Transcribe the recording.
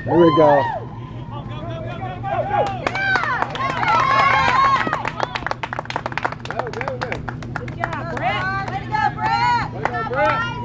There we go. Good job, Brett. Way to go, Brett.